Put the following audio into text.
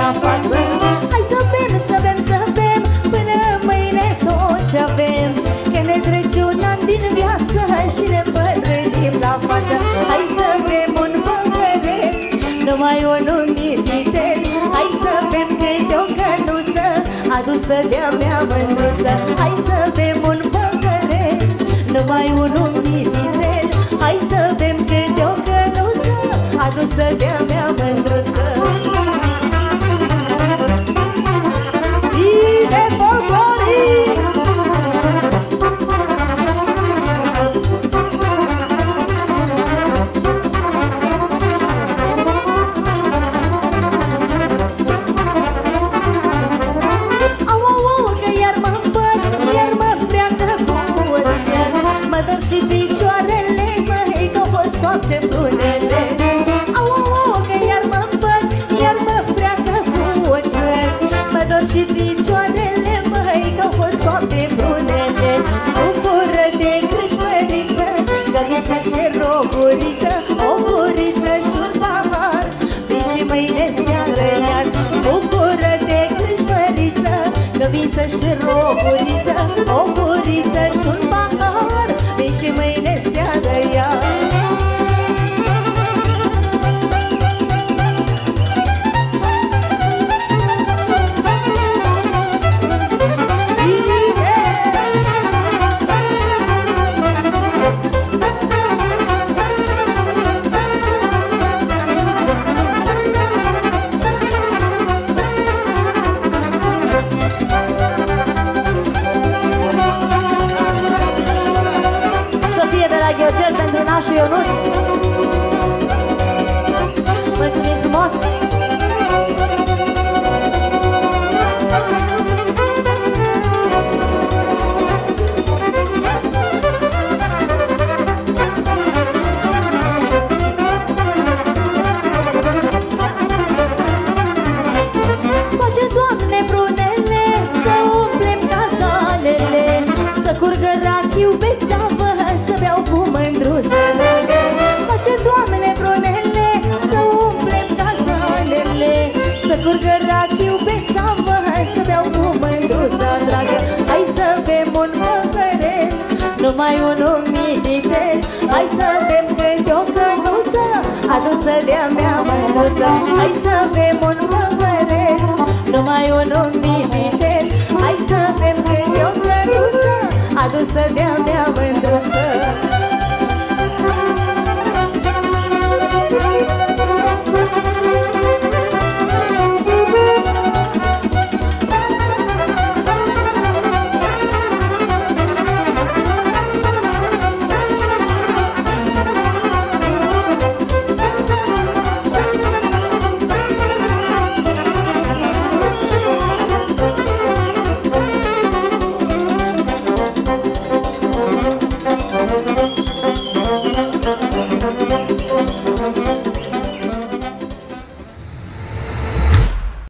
la față. Hai să bem, să bem, să bem până mâine tot ce avem, că ne trece un an din viață și ne îmbătrânim la față. Hai să bem un păhărel, numai unul mititel. Hai să bem câte o cănuță adusă de-a mea mândruță. Hai să bem un păhărel, numai unul mititel. Hai să bem câte o cănuță adusă de-a mea mândruță. Bine folcloric! Și picioarele măi că-au fost coapte brunele. Au, au, au, că iar mă împăr, iar mă freacă cu oțel. Mă dor și picioarele măi că-au fost coapte brunele. Bucură-te, Crâșmăriță, gămiță și roburiță, o guriță și un pahar, vii și mâine seară iar. Bucură-te, Crâșmăriță, gămiță și roburiță, o guriță și un pahar, și mâine seară iar. Gheocel pentru nașul Ionuț. Mulțumim frumos! Face, Doamne, brunele, să umplem cazanele, să curgă rachiu pe țavă, să beau cu mândruță. Face, Doamne, brunele, să umplem cazanele, să curgă rachiu pe țavă, să beau cu mândruță, dragă. Hai să bem un păhărel, numai unul mititel. Hai să bem câte o cănuță adusă de-a mea mândruță. Hai să bem un păhărel, numai unul mititel. Hai să bem câte o cănuță adusă de-a mea mândruță.